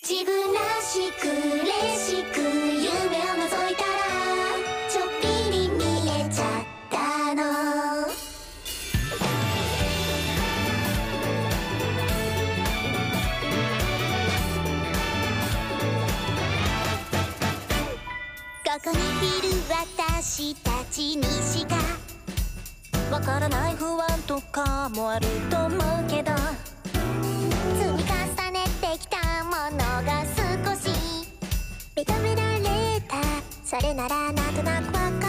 自分らしく嬉しく夢を覗いたらちょっぴり見えちゃったの。ここにいる私たちにしかわからない不安とかもあると思うけど、積み重ねてきたものが少し認められた。それならなんとなくわかる。